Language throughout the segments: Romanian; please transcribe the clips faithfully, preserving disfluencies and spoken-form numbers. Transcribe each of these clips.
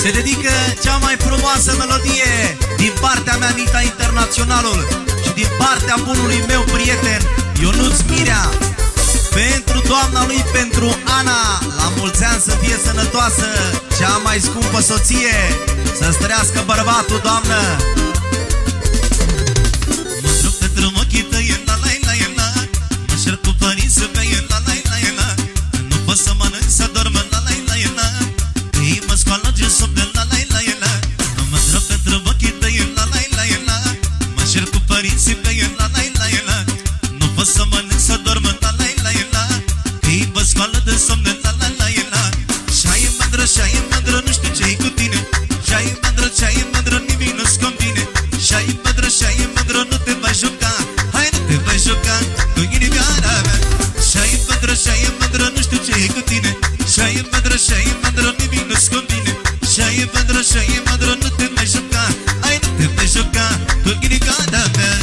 Se dedică cea mai frumoasă melodie din partea mea, Nita Internaționalul, și din partea bunului meu prieten Ionuț Mirea, pentru doamna lui, pentru Ana. La mulți ani să fie sănătoasă, cea mai scumpă soție. Să-ți trăiască bărbatul, doamnă. Mă drog pentru ochii tăi, la la la la. Mă șer cu părinții mei, la la la la. Nu pot să mănânc, să dorm, la la la la. Ei mă scoală de somn, la la la la. Mă drog pentru ochii tăi, la la la la. Mă șer cu părinții mei, la la la la. Nu pot să mănânc, să dorm, la la la la. Ei mă scoală de somn, la la la la. Și-ai mândră, și-ai mândră, nu știu ce-i cu tine. Și-ai mândră, și-ai mândră, nimic nu-ți convine. Și-ai mândră, și-ai mândră, nu te mai juca. Hai, nu te mai juca cu inimioara mea. Și-ai mândră, și-ai mândră, nu știu ce-i cu tine. Și-ai mândră, și-ai mândră, nimic nu-ți convine. Și-ai mândră, și-ai mândră, nu te mai juca. Hai, nu te mai juca cu inimioara mea.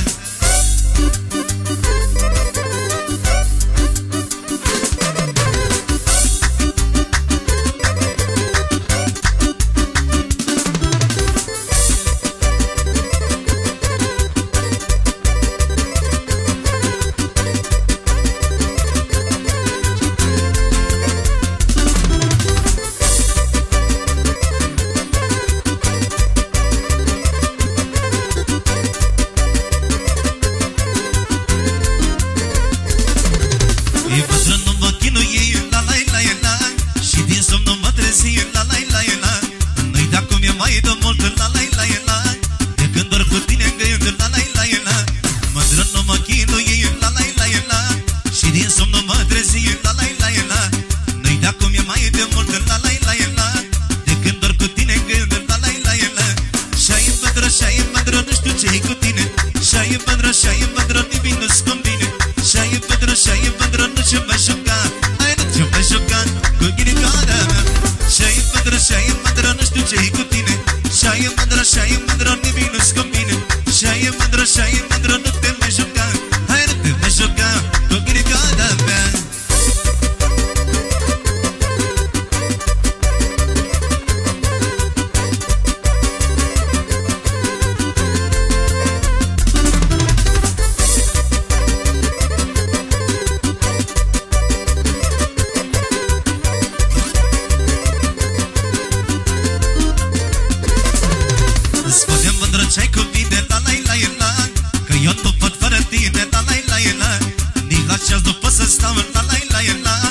Nici la ceas nu pot să stau, la la la la.